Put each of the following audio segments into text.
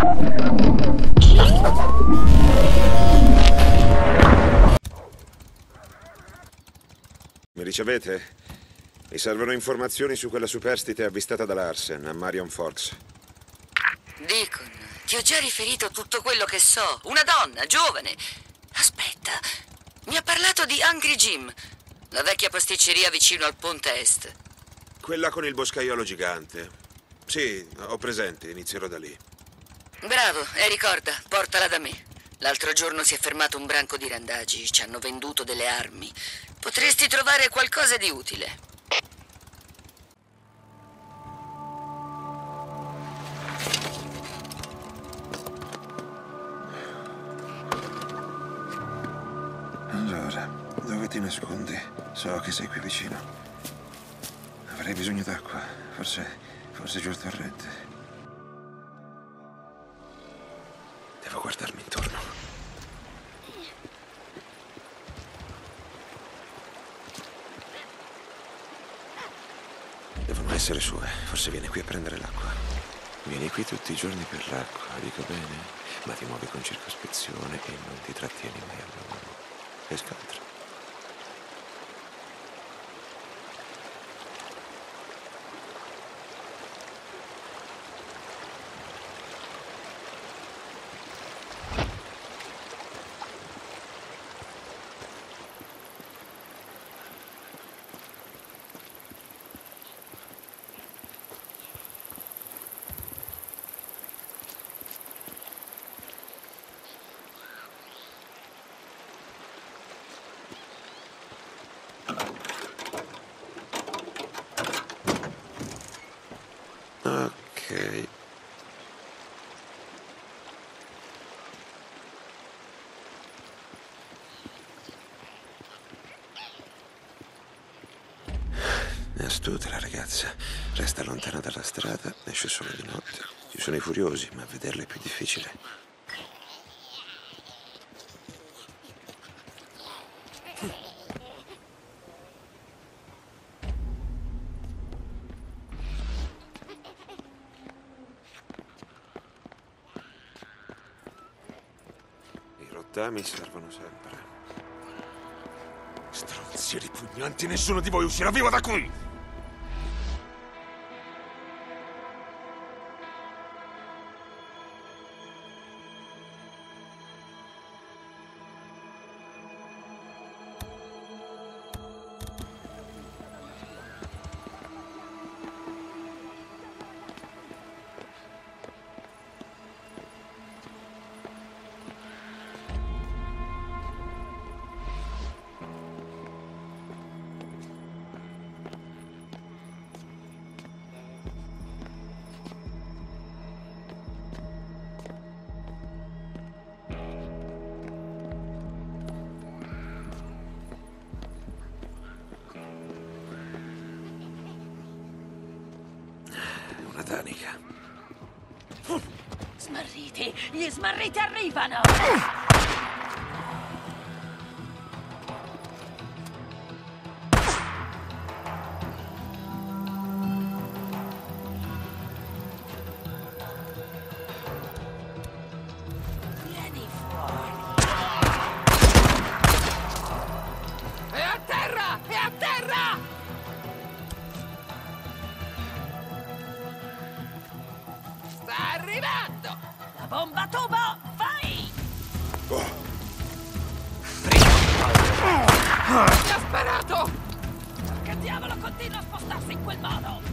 Mi ricevete? Mi servono informazioni su quella superstite avvistata da Larsen a Marion Forks. Deacon, ti ho già riferito tutto quello che so. Una donna, giovane. Aspetta, mi ha parlato di Hungry Jim, la vecchia pasticceria vicino al ponte est. Quella con il boscaiolo gigante. Sì, ho presente, inizierò da lì. Bravo, e ricorda, portala da me. L'altro giorno si è fermato un branco di randagi, ci hanno venduto delle armi. Potresti trovare qualcosa di utile. Allora, dove ti nascondi? So che sei qui vicino. Avrei bisogno d'acqua. Forse giù al torrente. Devo guardarmi intorno. Devono essere sue. Forse viene qui a prendere l'acqua. Vieni qui tutti i giorni per l'acqua, dico bene? Ma ti muovi con circospezione e non ti trattieni mai al lavoro. E scaltra. Ok. È astuta la ragazza. Resta lontana dalla strada, esce solo di notte. Ci sono i furiosi, ma vederla è più difficile. I rottami servono sempre. Stronzi ripugnanti, nessuno di voi uscirà vivo da qui! Una tanica. Smarriti! Gli smarriti arrivano! Vieni fuori! È a terra! È a terra! Sta arrivando! La bomba tubo, vai! Oh, Mi ha sparato! Che diavolo continua a spostarsi in quel modo?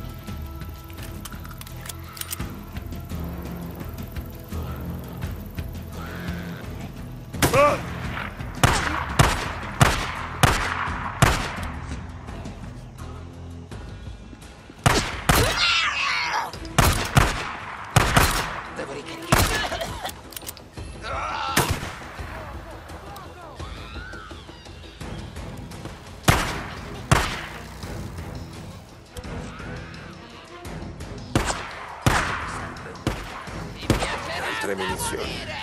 Devo ricaricare. Mi piacerà altre da munizioni. morire.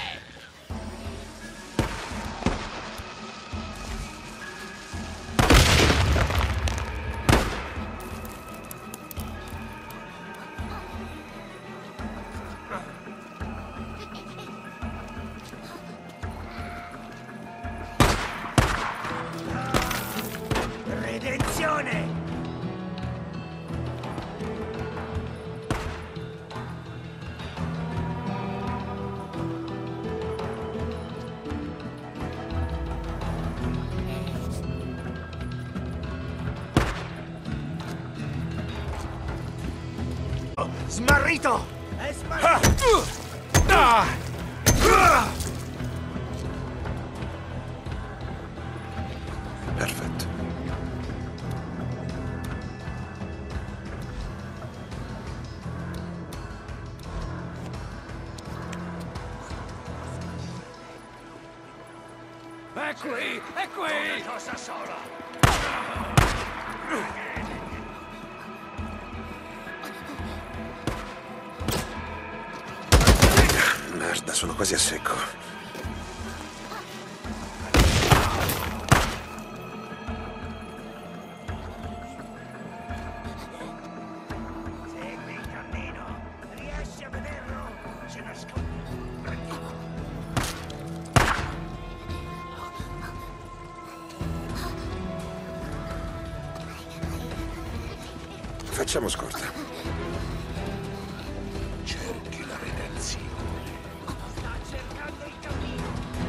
Smarrito! È smarrito! Perfetto. È qui! È qui! Cosa sola? Merda, sono quasi a secco. Segui il cammino! Riesci a vederlo? Si nasconde! Facciamo scorta. Cerchi la redenzione. Sta cercando il cammino!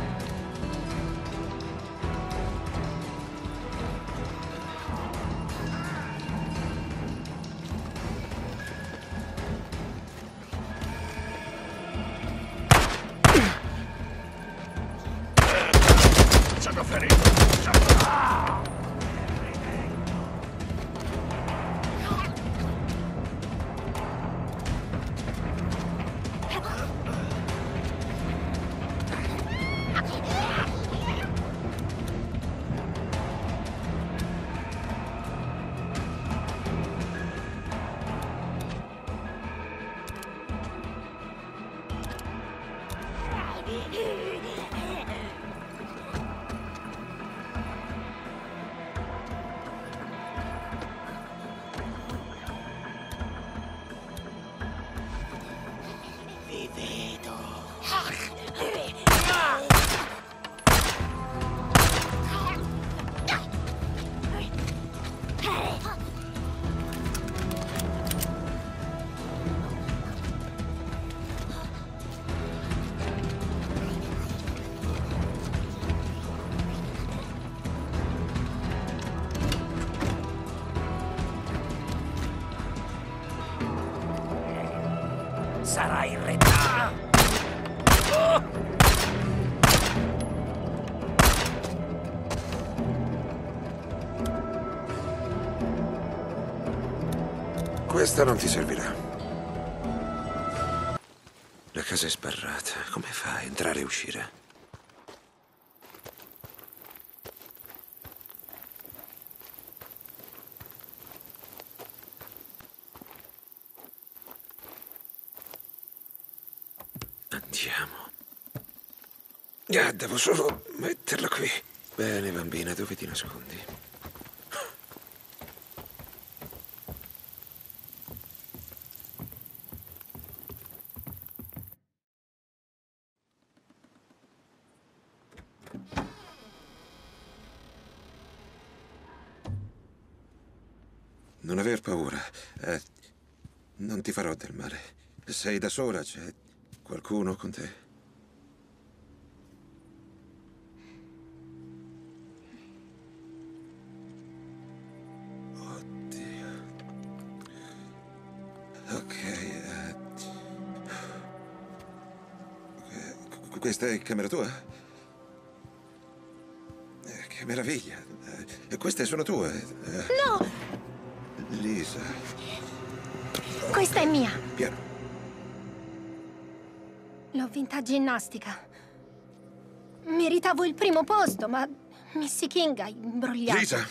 Sono ferito. Vi vedo! Sarà il re. Questa non ti servirà. La casa è sbarrata. Come fa a entrare e uscire? Andiamo. Devo solo metterla qui. Bene, bambina, dove ti nascondi? Non aver paura. Non ti farò del male. Sei da sola, c'è qualcuno con te? Oddio. Ok. Questa è camera tua? Che meraviglia. Queste sono tue? No! Lisa. Questa è mia. Piano. L'ho vinta a ginnastica. Meritavo il primo posto, ma Missy King ha imbrogliato. Lisa!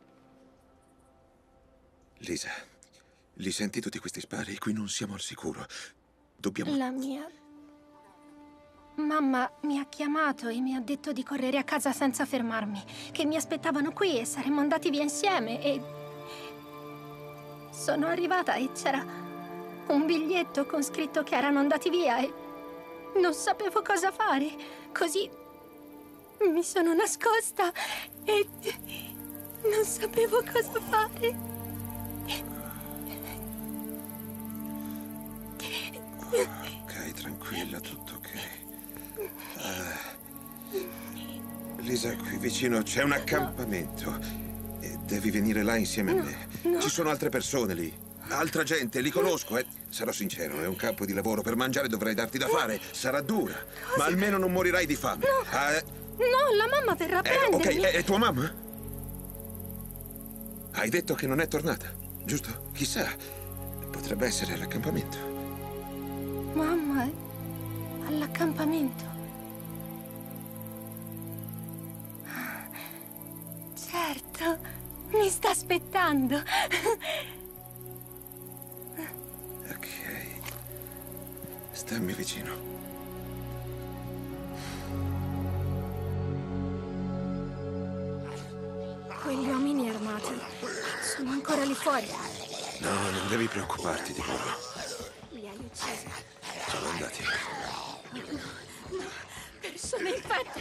Lisa, li senti tutti questi spari? Qui non siamo al sicuro. Dobbiamo... La mia... Mamma mi ha chiamato e mi ha detto di correre a casa senza fermarmi, che mi aspettavano qui e saremmo andati via insieme e... Sono arrivata e c'era un biglietto con scritto che erano andati via e non sapevo cosa fare. Così mi sono nascosta e non sapevo cosa fare. Ok, tranquilla, tutto ok. Lisa, qui vicino c'è un accampamento e devi venire là insieme a me. No. Ci sono altre persone lì, altra gente, li conosco, Sarò sincero, è un campo di lavoro. Per mangiare dovrai darti da fare. Sarà dura, ma almeno non morirai di fame. No, no, la mamma verrà a prendermi. Ok, è tua mamma? Hai detto che non è tornata, giusto? Chissà, potrebbe essere all'accampamento. Mamma è all'accampamento. Certo, mi sta aspettando. Ok, stammi vicino. Quegli uomini armati sono ancora lì fuori. No, non devi preoccuparti di loro. Li hai uccisi. Sono andati. Persone infette.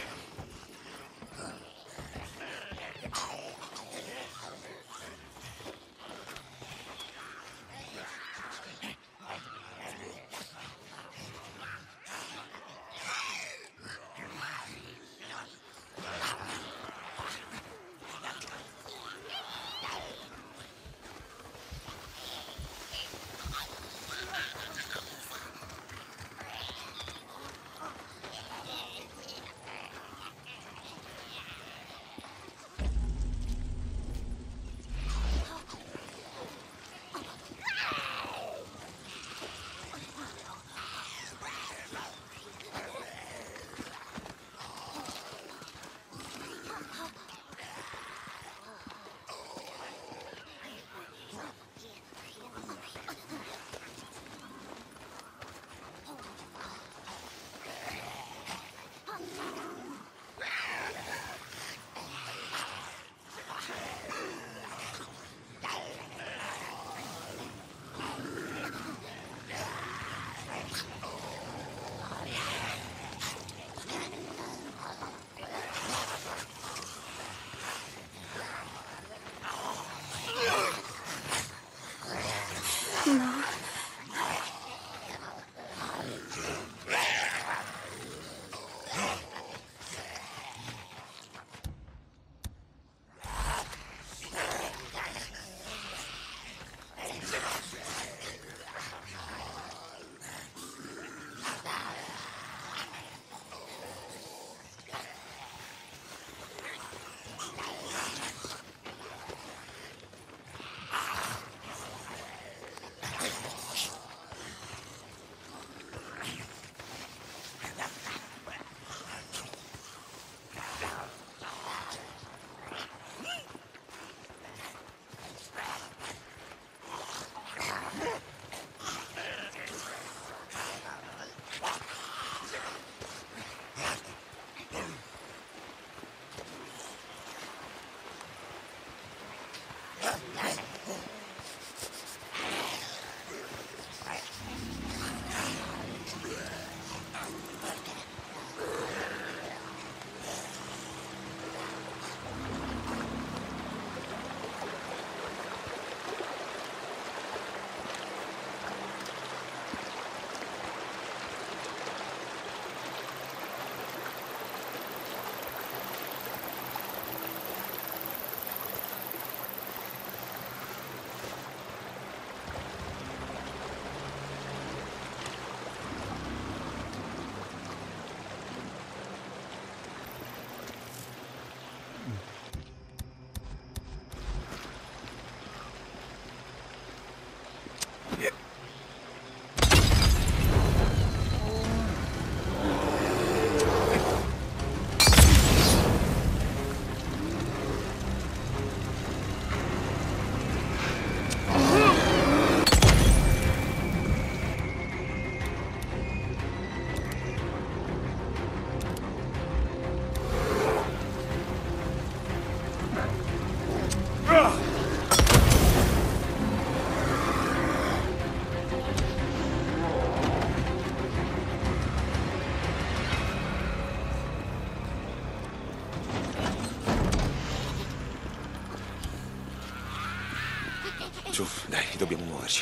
Su, dai, dobbiamo muoverci.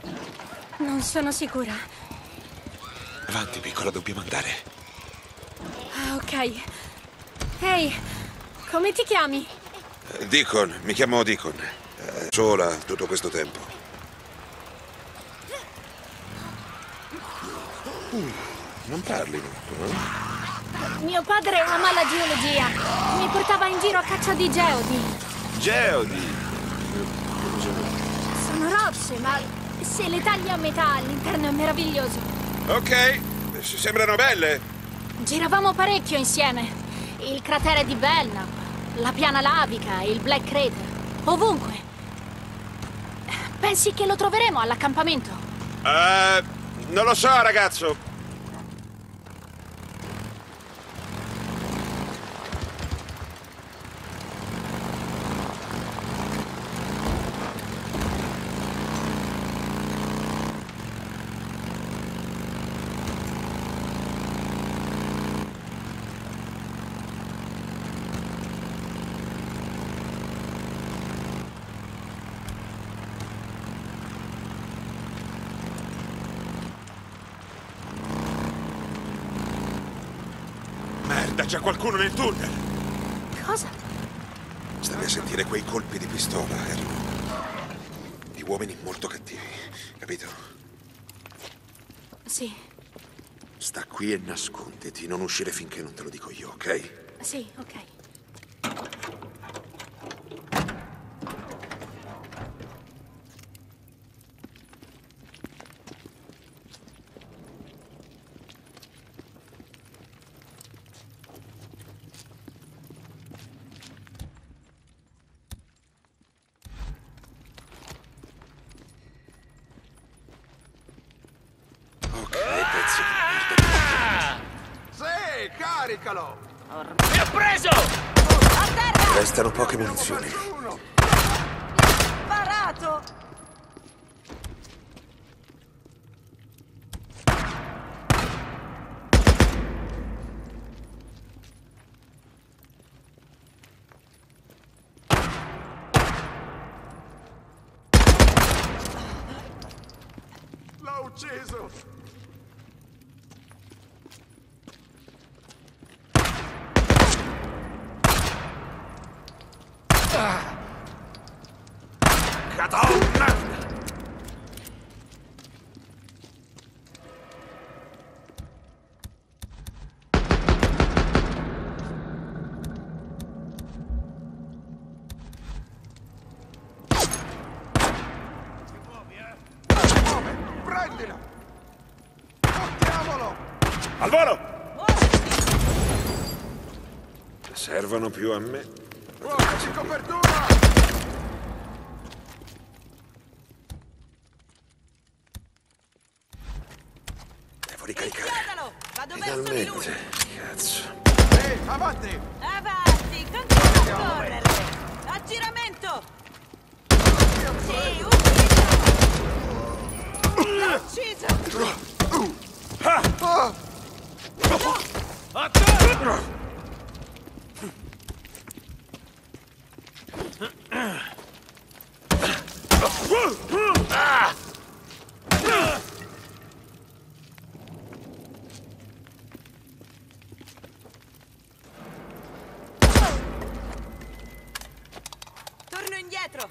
Non sono sicura. Avanti, piccola, dobbiamo andare. Ah, ok. Ehi, come ti chiami? Deacon, mi chiamo Deacon. Sola tutto questo tempo. Non parli molto, eh? Mio padre ama la geologia. Mi portava in giro a caccia di geodi. Geodi! Sono rocce, ma se le tagli a metà, l'interno è meraviglioso. Ok, sembrano belle. Giravamo parecchio insieme. Il cratere di Belknap, la piana lavica, il Black Crater. Ovunque. Pensi che lo troveremo all'accampamento? Non lo so, ragazzo. Merda, c'è qualcuno nel tunnel! Cosa? Stavi a sentire quei colpi di pistola, erano di uomini molto cattivi, capito? Sì, Sta qui e nasconditi, non uscire finché non te lo dico io, ok? sì, ok. Ok, pezzi di merda. Sì, caricalo! Mi ha preso! A terra! Restano poche munizioni. Parato! L'ho ucciso! Madonna! Prendila! Portiamolo! Al volo! Servono più a me. Ruotaci copertura! Devo ricaricare. Inchiodalo! Vado verso di lui! Finalmente. Cazzo. Ehi, avanti! Avanti! Continua a correre! Aggiramento! Sì, ucciso! L'ho ucciso! A terra! Torno indietro!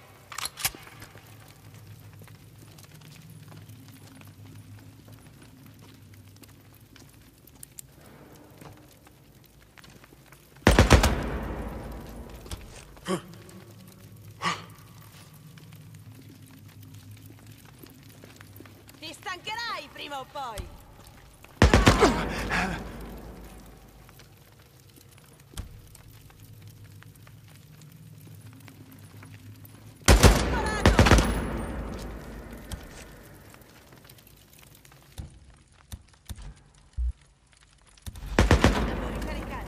Ti stancherai prima o poi! Devo ricaricare.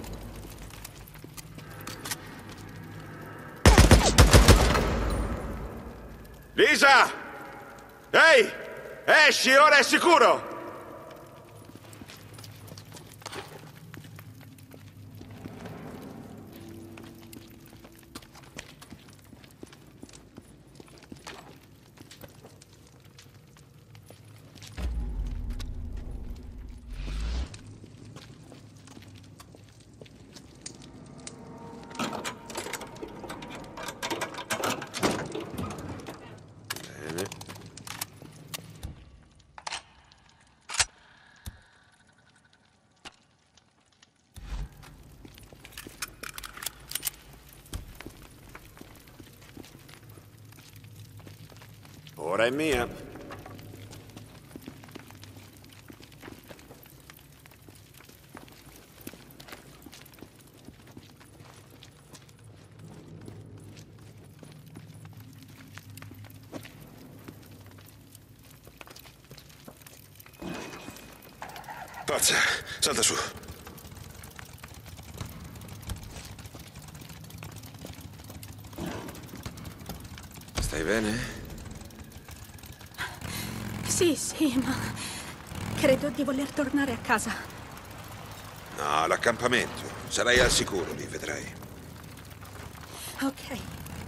Lisa! Ehi! Esci, ora è sicuro! Bene. Ora è mia. Forza, salta su. Stai bene? Sì, ma credo di voler tornare a casa. No, l'accampamento. Sarai al sicuro lì, vedrai. Ok.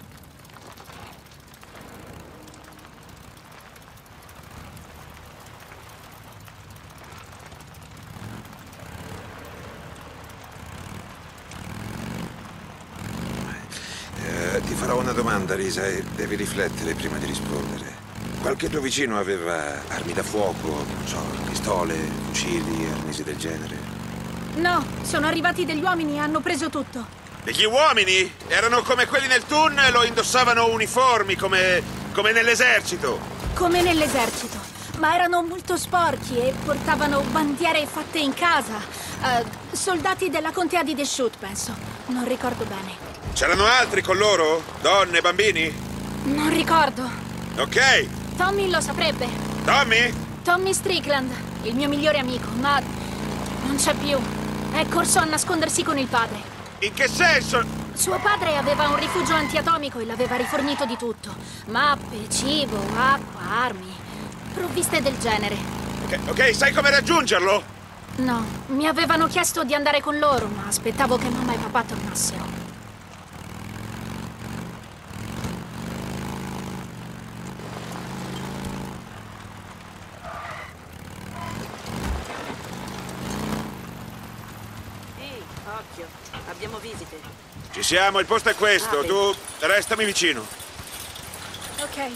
Ti farò una domanda, Lisa, e devi riflettere prima di rispondere. Qualche tuo vicino aveva armi da fuoco, non so, pistole, fucili, arnesi del genere? No, sono arrivati degli uomini e hanno preso tutto. Degli uomini? Erano come quelli nel tunnel o indossavano uniformi come nell'esercito? Come nell'esercito. Ma erano molto sporchi e portavano bandiere fatte in casa. Soldati della contea di Deschutes, penso. Non ricordo bene. C'erano altri con loro? Donne, bambini? Non ricordo. Ok. Tommy lo saprebbe. Tommy? Tommy Strickland, il mio migliore amico, ma non c'è più. È corso a nascondersi con il padre. In che senso? Suo padre aveva un rifugio antiatomico e l'aveva rifornito di tutto. Mappe, cibo, acqua, armi, provviste del genere. Ok, sai come raggiungerlo? No, mi avevano chiesto di andare con loro, ma aspettavo che mamma e papà tornassero. Occhio, abbiamo visite. Ci siamo, il posto è questo. Apri. Tu restami vicino. Ok.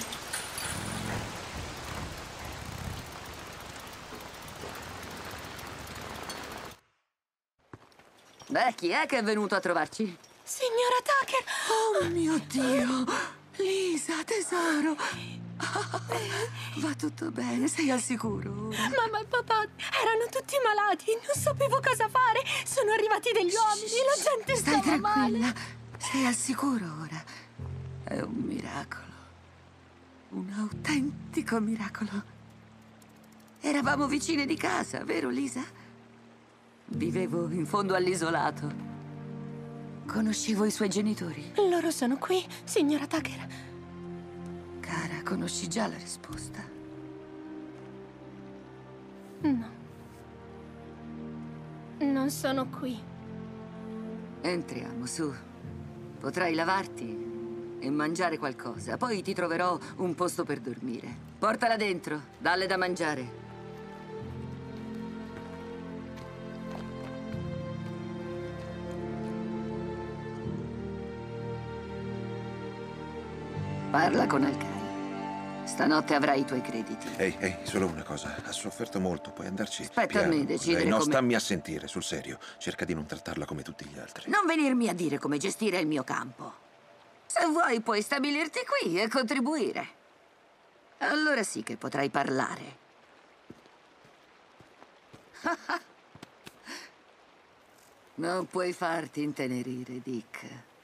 Beh, chi è che è venuto a trovarci? Signora Tucker! Oh mio Dio! Lisa, tesoro! Va tutto bene, sei al sicuro ora? Mamma e papà erano tutti malati, non sapevo cosa fare. Sono arrivati degli uomini, la gente Stai stava tranquilla, male. sei al sicuro ora. È un miracolo. Un autentico miracolo. Eravamo vicine di casa, vero Lisa? Vivevo in fondo all'isolato. Conoscevo i suoi genitori. Loro sono qui, signora Tucker. Cara, conosci già la risposta. No. Non sono qui. Entriamo, su. Potrai lavarti e mangiare qualcosa. Poi ti troverò un posto per dormire. Portala dentro, dalle da mangiare. Parla con Alcai. Stanotte avrai i tuoi crediti. Ehi, solo una cosa. Ha sofferto molto, puoi andarci Spetta a me piano. decidere No, come... stammi a sentire, sul serio. Cerca di non trattarla come tutti gli altri. Non venirmi a dire come gestire il mio campo. Se vuoi puoi stabilirti qui e contribuire. Allora sì che potrai parlare. Non puoi farti intenerire, Dick.